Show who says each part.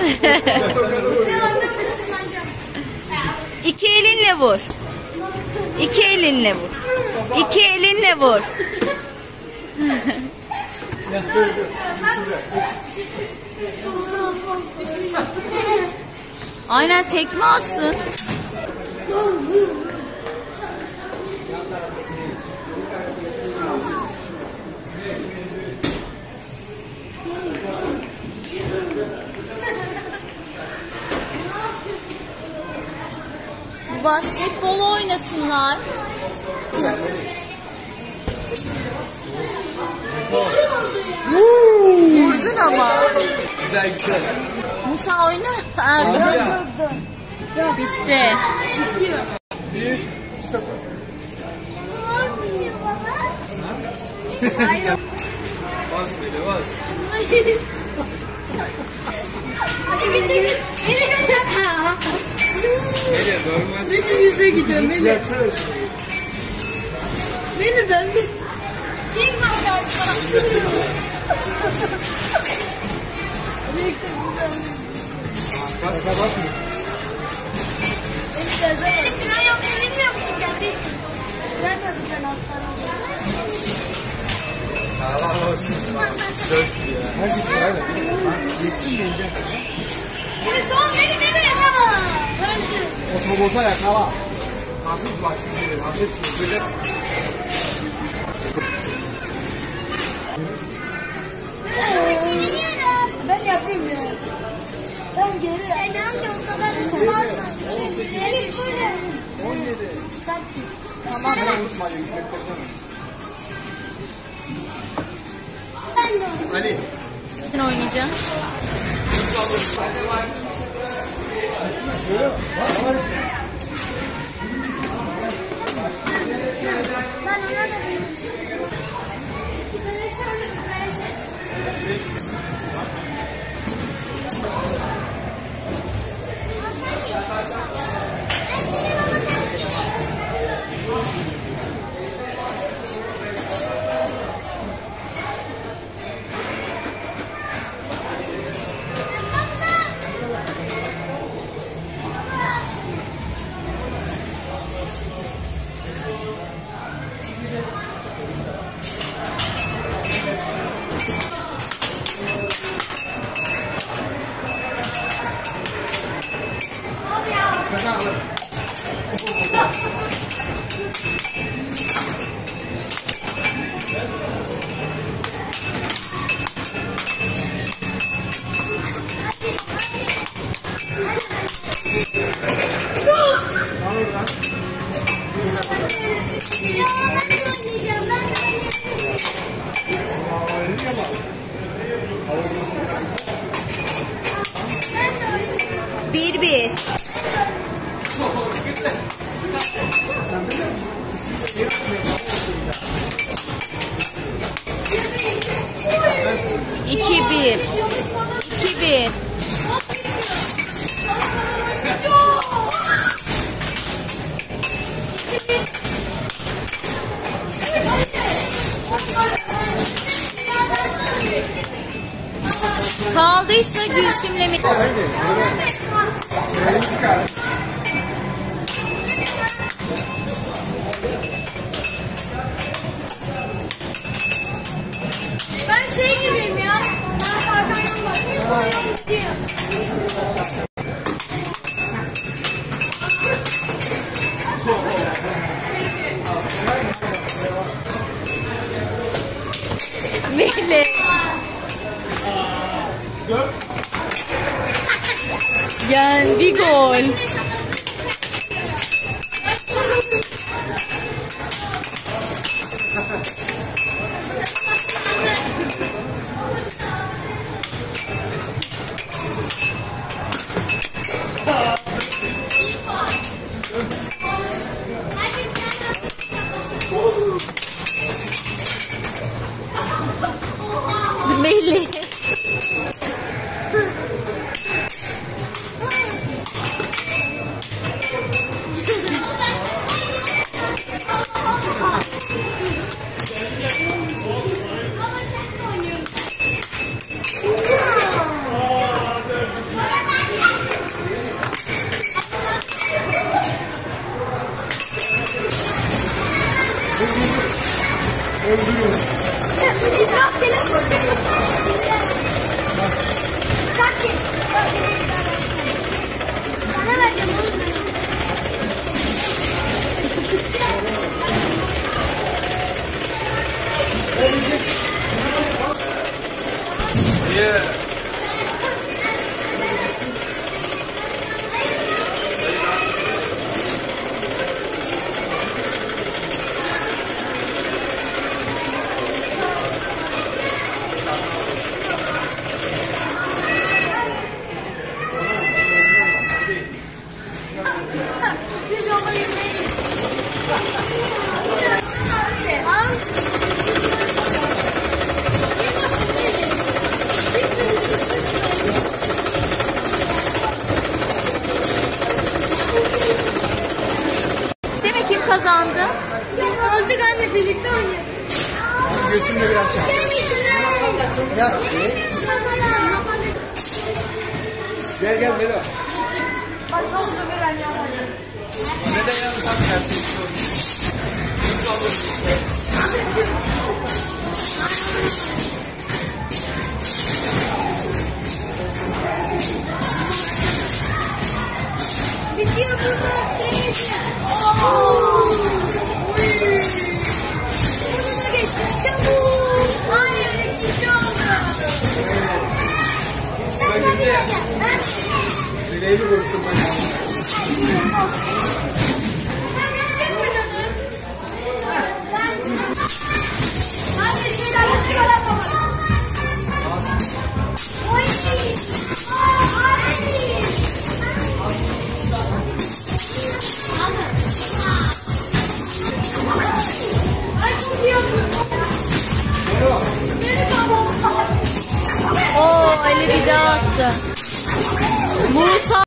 Speaker 1: İki elinle vur. İki elinle vur. İki elinle vur. Aynen, tekme atsın. Basketbol oynasınlar. Vurdun ama.
Speaker 2: Güzel güzel.
Speaker 1: Musa oyna. Bitti.
Speaker 2: 1-0. Bas bile bas. Nereye dönmez?
Speaker 3: Benim yüze gidiyorum. Beni dön. Tek var
Speaker 2: Bas bas mı?
Speaker 3: Böyle final yapmayı bilmiyor musun kardeşim? Ben de güzel altlar
Speaker 2: Allah olsun. Söz ya. Herkes öyle. Geçsin bence.
Speaker 3: Beni son nereye?
Speaker 2: Otobüse yakala. Hafif bak şimdi. Hafif şimdi.
Speaker 3: Ben yapayım ya. Ben geri. Sen amca o kadar hızlı.
Speaker 2: 17.
Speaker 3: Tamam.
Speaker 2: Ali.
Speaker 1: Sen oynayacaksın.
Speaker 3: Ben ona da
Speaker 1: Bir. İki bir. 2-1. Kaldıysa Gülsüm'le mi?
Speaker 3: Ben şey gibiyim ya. Ben arkadan bakıyorum. Gidiyor.
Speaker 1: Melih. Yani bir gol. Melih.
Speaker 3: Bana vereceğim oğlum ben.
Speaker 2: Yeah.
Speaker 3: Biz yolda yürümeye gidiyoruz. Al.
Speaker 1: Değil mi, kim kazandı?
Speaker 3: Artık anne birlikte oynayalım.
Speaker 2: Götümle biraz şans. Gel. Gel gel Melo.
Speaker 3: Bak nasıl bir anne.
Speaker 2: Neden yalnız tam gerçek sorun.
Speaker 3: Bitiyor burada. Bunu da geçtim. Çabuk. Hayır, ikinci oldu.
Speaker 2: Sıra girdi ya. Dileğimi korktum ben.
Speaker 3: Sen kaç kere oynadın? Hadi şeyler sigara kapat. Oy. Ay çok iyi yapıyorsun. Beni kapattı.
Speaker 1: Oo, Ali bir daha attı. Musa